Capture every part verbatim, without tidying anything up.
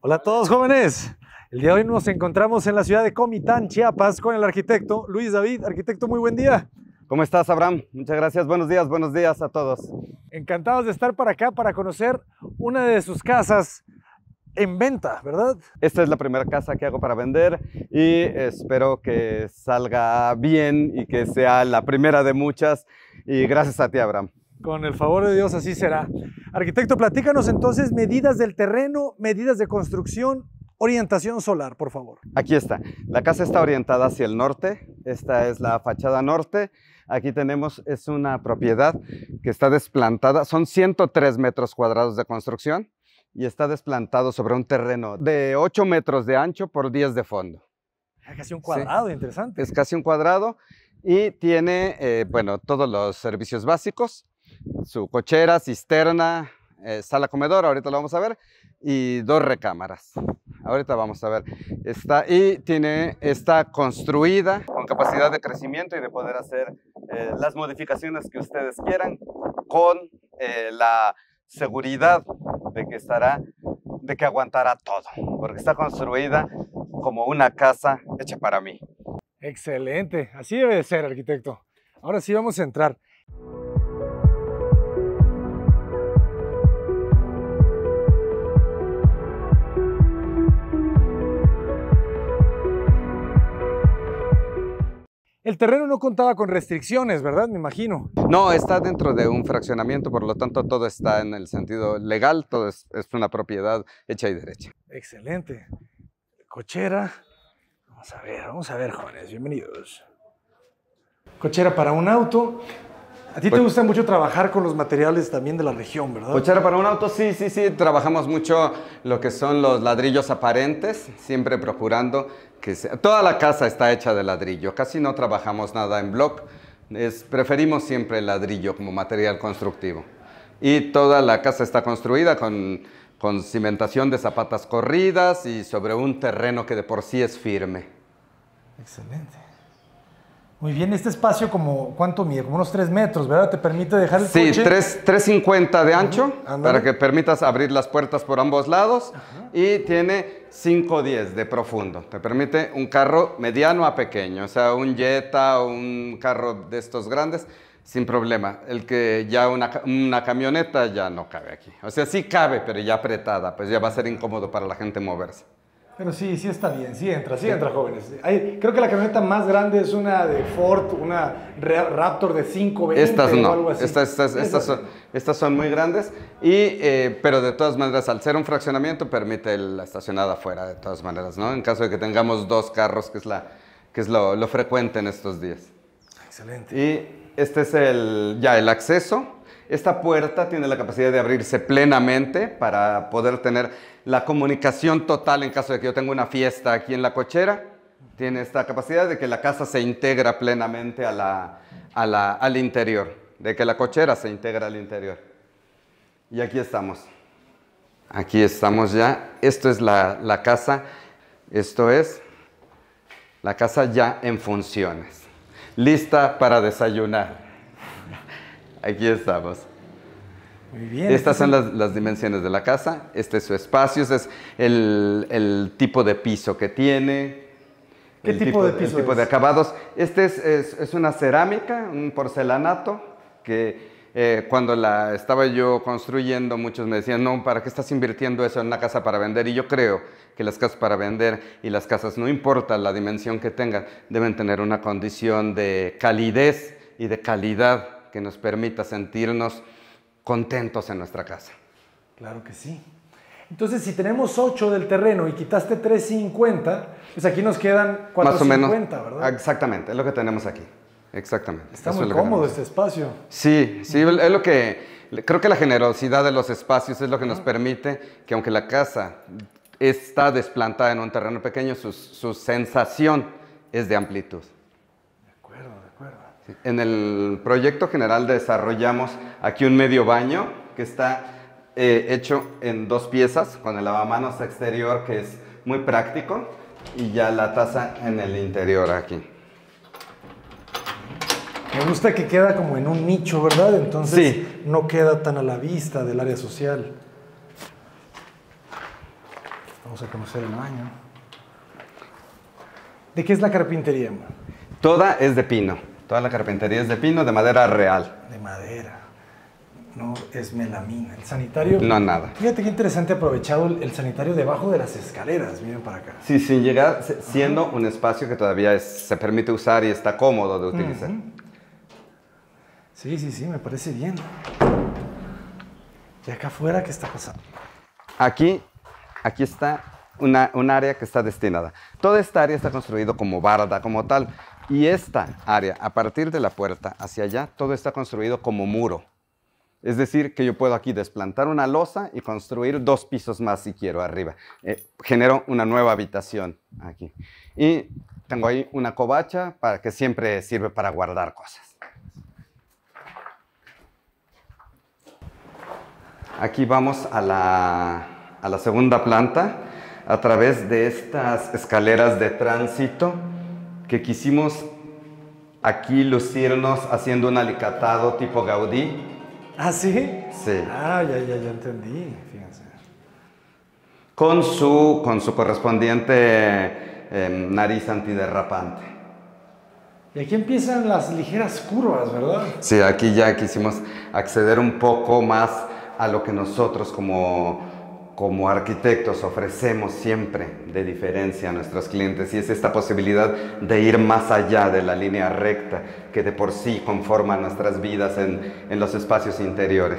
Hola a todos, jóvenes. El día de hoy nos encontramos en la ciudad de Comitán, Chiapas, con el arquitecto Luis David. Arquitecto, muy buen día. ¿Cómo estás, Abraham? Muchas gracias. Buenos días, buenos días a todos. Encantados de estar para acá para conocer una de sus casas en venta, ¿verdad? Esta es la primera casa que hago para vender y espero que salga bien y que sea la primera de muchas. Y gracias a ti, Abraham. Con el favor de Dios, así será. Arquitecto, platícanos entonces medidas del terreno, medidas de construcción, orientación solar, por favor. Aquí está. La casa está orientada hacia el norte. Esta es la fachada norte. Aquí tenemos, es una propiedad que está desplantada. Son ciento tres metros cuadrados de construcción y está desplantado sobre un terreno de ocho metros de ancho por diez de fondo. Ah, casi un cuadrado, sí. Interesante. Es casi un cuadrado y tiene, eh, bueno, todos los servicios básicos. Su cochera, cisterna, eh, sala comedor, ahorita lo vamos a ver, y dos recámaras. Ahorita vamos a ver. Está, y tiene, está construida con capacidad de crecimiento y de poder hacer eh, las modificaciones que ustedes quieran con eh, la seguridad de que estará, de que aguantará todo, porque está construida como una casa hecha para mí. Excelente, así debe de ser, arquitecto. Ahora sí vamos a entrar. El terreno no contaba con restricciones, ¿verdad? Me imagino. No, está dentro de un fraccionamiento, por lo tanto todo está en el sentido legal, todo es, es una propiedad hecha y derecha. Excelente. Cochera. Vamos a ver, vamos a ver, jóvenes, bienvenidos. Cochera para un auto. A ti te gusta mucho trabajar con los materiales también de la región, ¿verdad? Cochera para un auto, sí, sí, sí. Trabajamos mucho lo que son los ladrillos aparentes, siempre procurando que sea... Toda la casa está hecha de ladrillo, casi no trabajamos nada en block. Es, preferimos siempre el ladrillo como material constructivo. Y toda la casa está construida con, con cimentación de zapatas corridas y sobre un terreno que de por sí es firme. Excelente. Muy bien, este espacio como, ¿cuánto mide? Como unos tres metros, ¿verdad? ¿Te permite dejar el sí, coche? Sí, tres cincuenta de ancho, uh-huh. para que permitas abrir las puertas por ambos lados. Uh-huh. Y tiene cinco diez de profundo. Te permite un carro mediano a pequeño, o sea, un Jetta o un carro de estos grandes, sin problema. El que ya una, una camioneta ya no cabe aquí. O sea, sí cabe, pero ya apretada, pues ya va a ser incómodo para la gente moverse. Pero sí, sí está bien, sí entra, sí, sí. entra, jóvenes. Hay, creo que la camioneta más grande es una de Ford, una Raptor de cinco veinte estas no, o algo así. Estas, estas, estas, son, estas son muy grandes, y, eh, pero de todas maneras, al ser un fraccionamiento, permite la estacionada afuera, de todas maneras, ¿no? En caso de que tengamos dos carros, que es, la, que es lo, lo frecuente en estos días. Excelente. Y este es el, ya el acceso. Esta puerta tiene la capacidad de abrirse plenamente para poder tener la comunicación total en caso de que yo tenga una fiesta aquí en la cochera. Tiene esta capacidad de que la casa se integra plenamente a la, a la, al interior, de que la cochera se integra al interior. Y aquí estamos. Aquí estamos ya. Esto es la, la casa. Esto es la casa ya en funciones. Lista para desayunar. Aquí estamos. Muy bien. Estas son las, las dimensiones de la casa. Este es su espacio. Este es el, el tipo de piso que tiene. ¿Qué el tipo, tipo de piso El tipo es? de acabados. Este es, es, es una cerámica, un porcelanato, que eh, cuando la estaba yo construyendo, muchos me decían, no, ¿para qué estás invirtiendo eso en una casa para vender? Y yo creo que las casas para vender y las casas, no importa la dimensión que tengan, deben tener una condición de calidez y de calidad que nos permita sentirnos contentos en nuestra casa. Claro que sí. Entonces, si tenemos ocho del terreno y quitaste tres cincuenta, pues aquí nos quedan cuatro cincuenta, ¿verdad? Exactamente, es lo que tenemos aquí. Exactamente. Está muy cómodo este espacio. Sí, sí, es lo que... Creo que la generosidad de los espacios es lo que nos permite que, aunque la casa está desplantada en un terreno pequeño, su, su sensación es de amplitud. De acuerdo, de acuerdo. Sí. En el proyecto general desarrollamos aquí un medio baño que está eh, hecho en dos piezas, con el lavamanos exterior, que es muy práctico, y ya la taza en el interior aquí. Me gusta que queda como en un nicho, ¿verdad? Entonces sí. No queda tan a la vista del área social. Vamos a conocer el baño. ¿De qué es la carpintería? Toda es de pino. Toda la carpintería es de pino, de madera real. De madera. No es melamina. El sanitario... No, nada. Fíjate qué interesante aprovechado el, el sanitario debajo de las escaleras. Miren para acá. Sí, sin llegar, siendo Ajá. un espacio que todavía es, se permite usar y está cómodo de utilizar. Uh-huh. Sí, sí, sí, me parece bien. ¿Y acá afuera qué está pasando? Aquí, aquí está una, un área que está destinada. Toda esta área está construida como barda, como tal. Y esta área, a partir de la puerta hacia allá, todo está construido como muro. Es decir, que yo puedo aquí desplantar una losa y construir dos pisos más si quiero arriba. Eh, genero una nueva habitación aquí. Y tengo ahí una covacha para que siempre sirve para guardar cosas. Aquí vamos a la, a la segunda planta a través de estas escaleras de tránsito que quisimos aquí lucirnos haciendo un alicatado tipo Gaudí. ¿Ah, sí? Sí. Ah, ya, ya, ya entendí, fíjense. Con su, con su correspondiente eh, nariz antiderrapante. Y aquí empiezan las ligeras curvas, ¿verdad? Sí, aquí ya quisimos acceder un poco más a lo que nosotros como, como arquitectos ofrecemos siempre de diferencia a nuestros clientes, y es esta posibilidad de ir más allá de la línea recta que de por sí conforma nuestras vidas en, en los espacios interiores.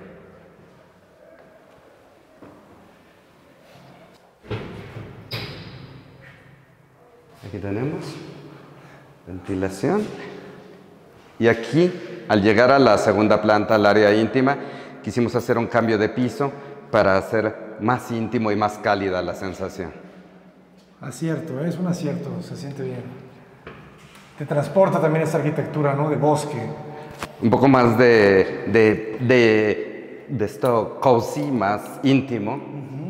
Aquí tenemos ventilación. Y aquí, al llegar a la segunda planta, al área íntima, quisimos hacer un cambio de piso para hacer más íntimo y más cálida la sensación. Acierto, es un acierto, se siente bien. Te transporta también esta arquitectura, ¿no? De bosque. Un poco más de, de, de, de esto cozy, más íntimo. Uh-huh.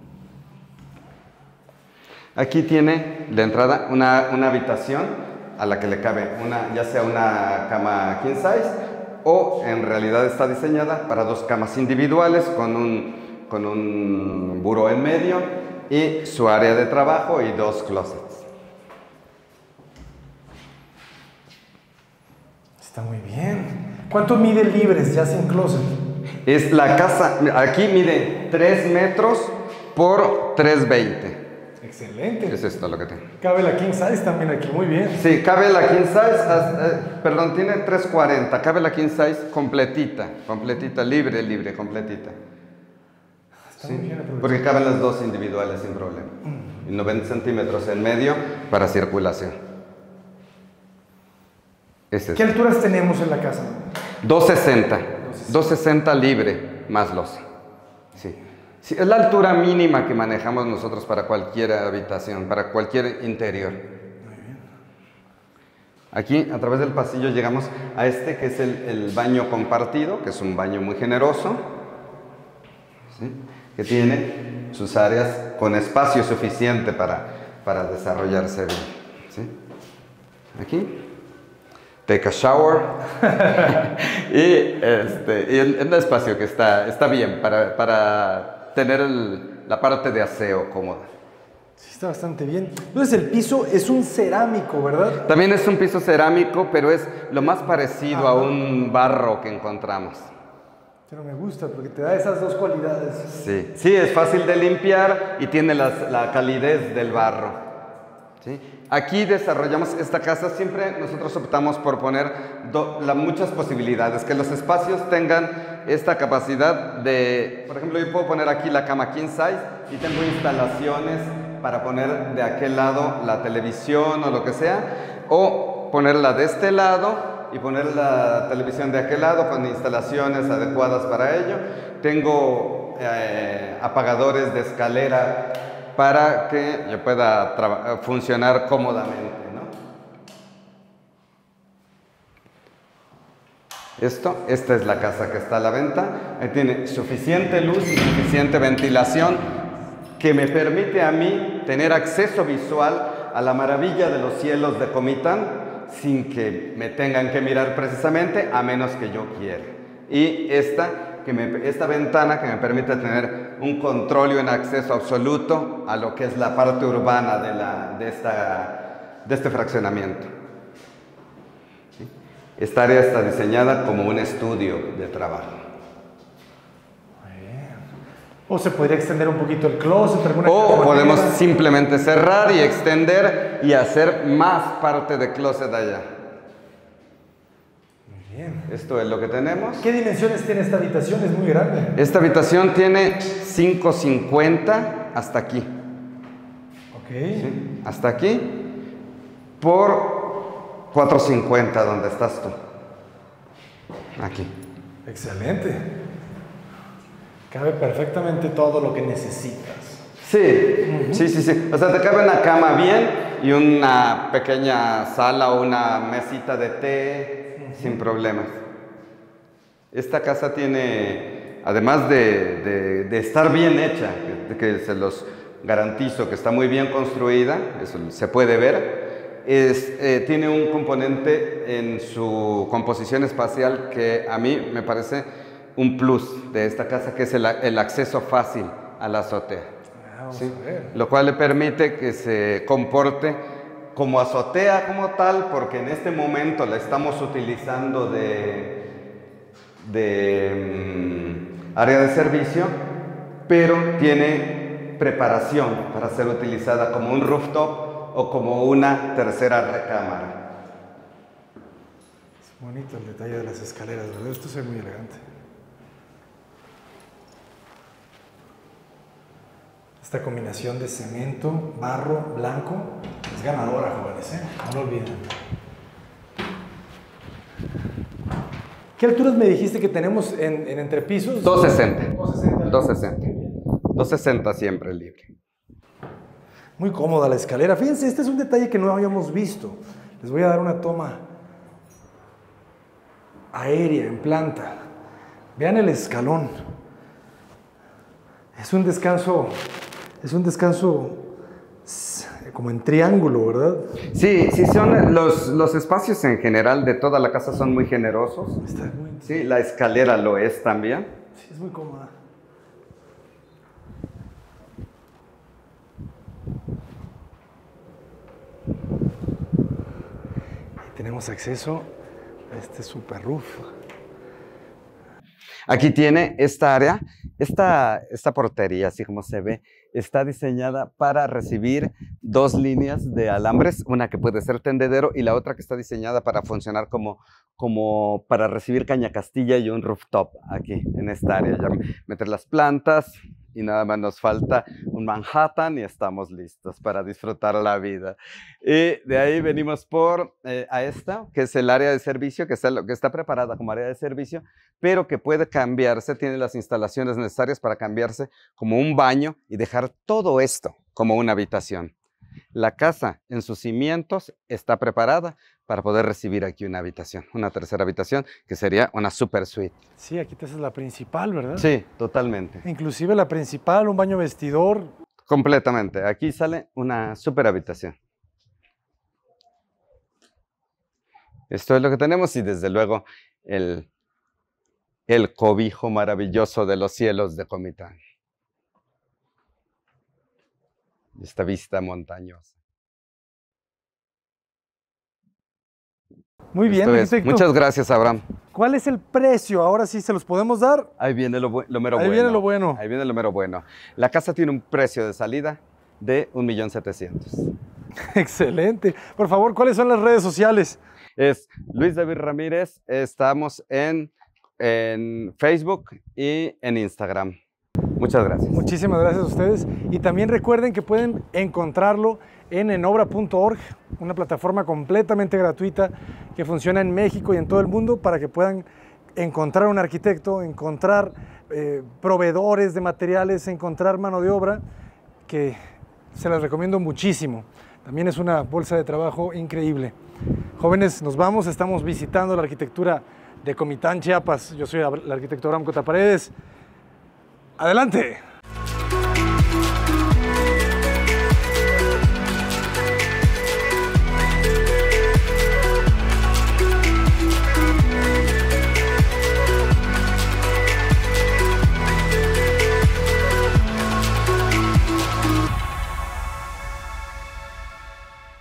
Aquí tiene de entrada una, una habitación a la que le cabe una, ya sea una cama king size, o en realidad está diseñada para dos camas individuales con un, con un buró en medio y su área de trabajo y dos closets. Está muy bien. ¿Cuánto mide libres ya sin closet? Es la casa, aquí mide tres metros por tres veinte. Excelente. Es esto lo que tiene. Cabe la king size también aquí, muy bien. Sí, cabe la king size, eh, perdón, tiene tres cuarenta, cabe la king size completita, completita, libre, libre, completita. Está ¿sí? muy bien aprovechado. Porque caben las dos individuales sin problema. Mm. Y noventa centímetros en medio para circulación. Es ¿Qué alturas tenemos en la casa? doscientos sesenta. doscientos sesenta libre, más losa. Sí. Sí, es la altura mínima que manejamos nosotros para cualquier habitación, para cualquier interior. Muy bien. Aquí, a través del pasillo, llegamos a este que es el, el baño compartido, que es un baño muy generoso, ¿sí? Que tiene sus áreas con espacio suficiente para, para desarrollarse bien. ¿Sí? Aquí. Take a shower. y este, y el, el espacio que está, está bien para... para tener el, la parte de aseo cómoda. Sí, está bastante bien. Entonces el piso es un cerámico, ¿verdad? También es un piso cerámico, pero es lo más parecido ah, a un barro que encontramos. Pero me gusta porque te da esas dos cualidades. Sí, sí, es fácil de limpiar y tiene las, la calidez del barro. ¿Sí? Aquí desarrollamos esta casa, siempre nosotros optamos por poner do, la, muchas posibilidades, que los espacios tengan esta capacidad de, por ejemplo, yo puedo poner aquí la cama king size y tengo instalaciones para poner de aquel lado la televisión o lo que sea, o ponerla de este lado y poner la televisión de aquel lado con instalaciones adecuadas para ello. Tengo eh, apagadores de escalera para que yo pueda funcionar cómodamente, ¿no? Esto, esta es la casa que está a la venta. Ahí tiene suficiente luz y suficiente ventilación que me permite a mí tener acceso visual a la maravilla de los cielos de Comitán sin que me tengan que mirar precisamente, a menos que yo quiera. Y esta, que me, esta ventana que me permite tener un control y un acceso absoluto a lo que es la parte urbana de, la, de, esta, de este fraccionamiento. ¿Sí? Esta área está diseñada como un estudio de trabajo. O se podría extender un poquito el closet. Alguna o podemos simplemente cerrar y extender y hacer más parte de closet allá. Muy bien. Esto es lo que tenemos. ¿Qué dimensiones tiene esta habitación? Es muy grande. Esta habitación tiene cinco cincuenta hasta aquí. Ok. ¿Sí? Hasta aquí por cuatro cincuenta donde estás tú. Aquí. Excelente. Cabe perfectamente todo lo que necesitas. Sí, uh-huh. sí, sí, sí. O sea, te cabe una cama bien y una pequeña sala o una mesita de té uh-huh. sin problemas. Esta casa tiene, además de, de, de estar bien hecha, que, que se los garantizo que está muy bien construida, eso se puede ver, es, eh, tiene un componente en su composición espacial que a mí me parece un plus de esta casa, que es el, el acceso fácil a la azotea. Vamos ¿sí? a ver. Lo cual le permite que se comporte como azotea como tal, porque en este momento la estamos utilizando de, de um, área de servicio, pero tiene preparación para ser utilizada como un rooftop o como una tercera recámara. Es bonito el detalle de las escaleras, ¿verdad? Esto se ve muy elegante. Esta combinación de cemento, barro, blanco, es ganadora, jóvenes, ¿eh? No lo olviden. ¿Qué alturas me dijiste que tenemos en, en entrepisos? doscientos sesenta. doscientos sesenta. doscientos sesenta siempre libre. Muy cómoda la escalera. Fíjense, este es un detalle que no habíamos visto. Les voy a dar una toma aérea en planta. Vean el escalón. Es un descanso... Es un descanso como en triángulo, ¿verdad? Sí, sí, son los, los espacios en general de toda la casa son muy generosos. Está muy... Sí, la escalera lo es también. Sí, es muy cómoda. Y tenemos acceso a este super roof. Aquí tiene esta área, esta, esta portería, así como se ve, está diseñada para recibir dos líneas de alambres, una que puede ser tendedero y la otra que está diseñada para funcionar como, como para recibir cañacastilla y un rooftop aquí en esta área. Ya meter las plantas y nada más nos falta un Manhattan y estamos listos para disfrutar la vida. Y de ahí venimos por eh, a esta, que es el área de servicio, que está, que está preparada como área de servicio, pero que puede cambiarse, tiene las instalaciones necesarias para cambiarse como un baño y dejar todo esto como una habitación. La casa en sus cimientos está preparada para poder recibir aquí una habitación, una tercera habitación, que sería una super suite. Sí, aquí esta es la principal, ¿verdad? Sí, totalmente. Inclusive la principal, un baño vestidor. Completamente. Aquí sale una super habitación. Esto es lo que tenemos y desde luego el, el cobijo maravilloso de los cielos de Comitán. Esta vista montañosa. Muy bien, arquitecto. Muchas gracias, Abraham. ¿Cuál es el precio? Ahora sí se los podemos dar. Ahí viene lo, lo mero Ahí bueno. viene lo bueno. Ahí viene lo mero bueno. La casa tiene un precio de salida de un millón setecientos mil. Excelente. Por favor, ¿cuáles son las redes sociales? Es Luis David Ramírez. Estamos en, en Facebook y en Instagram. Muchas gracias. Muchísimas gracias a ustedes. Y también recuerden que pueden encontrarlo en enobra punto org, una plataforma completamente gratuita que funciona en México y en todo el mundo para que puedan encontrar un arquitecto, encontrar eh, proveedores de materiales, encontrar mano de obra, que se las recomiendo muchísimo. También es una bolsa de trabajo increíble. Jóvenes, nos vamos, estamos visitando la arquitectura de Comitán, Chiapas. Yo soy el arquitecto Abraham Cota Paredes. ¡Adelante!